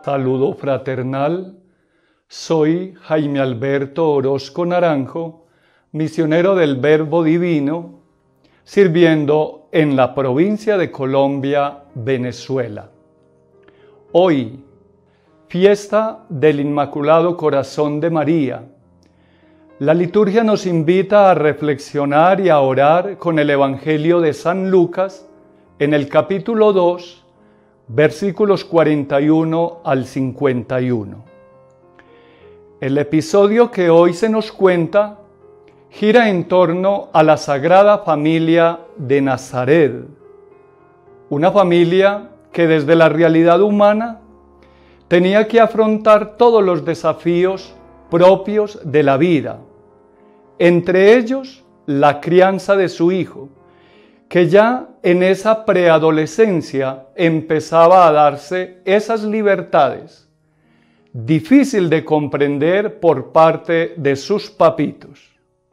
Saludo fraternal, soy Jaime Alberto Orozco Naranjo, misionero del Verbo Divino, sirviendo en la provincia de Colombia, Venezuela. Hoy, fiesta del Inmaculado Corazón de María. La liturgia nos invita a reflexionar y a orar con el Evangelio de San Lucas en el capítulo 2, versículos 41 al 51. El episodio que hoy se nos cuenta gira en torno a la Sagrada Familia de Nazaret, una familia que desde la realidad humana tenía que afrontar todos los desafíos propios de la vida, entre ellos la crianza de su hijo, que ya en esa preadolescencia empezaba a darse esas libertades, difícil de comprender por parte de sus papitos.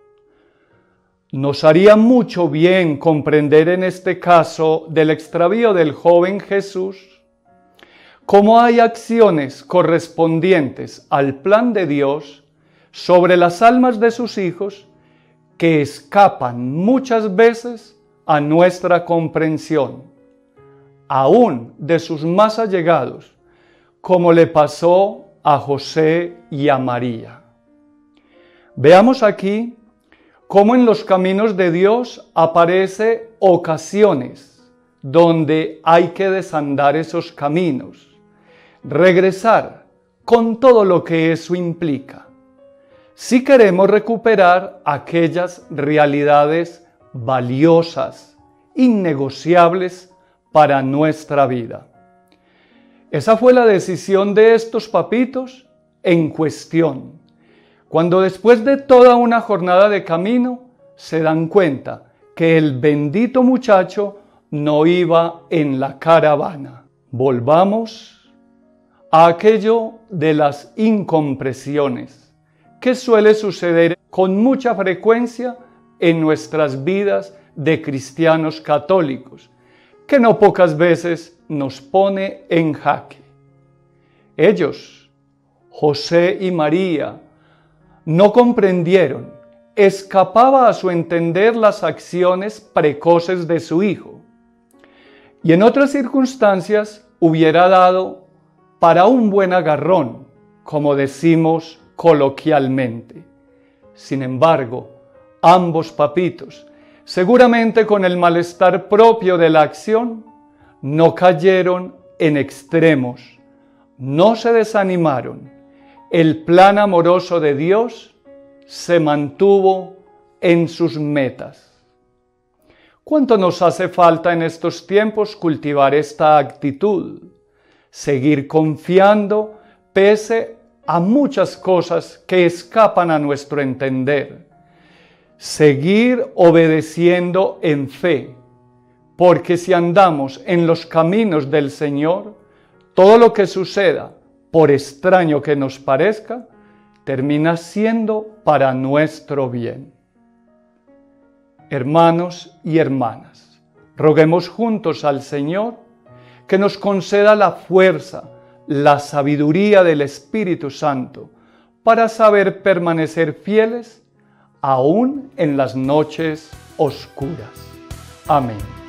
Nos haría mucho bien comprender en este caso del extravío del joven Jesús cómo hay acciones correspondientes al plan de Dios sobre las almas de sus hijos que escapan muchas veces a nuestra comprensión, aún de sus más allegados, como le pasó a José y a María. Veamos aquí cómo en los caminos de Dios aparece ocasiones donde hay que desandar esos caminos, regresar con todo lo que eso implica, si queremos recuperar aquellas realidades valiosas, innegociables para nuestra vida. Esa fue la decisión de estos papitos en cuestión, cuando después de toda una jornada de camino se dan cuenta que el bendito muchacho no iba en la caravana. Volvamos a aquello de las incomprensiones que suele suceder con mucha frecuencia en nuestras vidas de cristianos católicos, que no pocas veces nos pone en jaque. Ellos, José y María, no comprendieron, escapaba a su entender las acciones precoces de su hijo, y en otras circunstancias hubiera dado para un buen agarrón, como decimos coloquialmente. Sin embargo, ambos papitos, seguramente con el malestar propio de la acción, no cayeron en extremos, no se desanimaron. El plan amoroso de Dios se mantuvo en sus metas. ¿Cuánto nos hace falta en estos tiempos cultivar esta actitud? Seguir confiando pese a muchas cosas que escapan a nuestro entender. Seguir obedeciendo en fe, porque si andamos en los caminos del Señor, todo lo que suceda, por extraño que nos parezca, termina siendo para nuestro bien. Hermanos y hermanas, roguemos juntos al Señor que nos conceda la fuerza, la sabiduría del Espíritu Santo para saber permanecer fieles aún en las noches oscuras. Amén.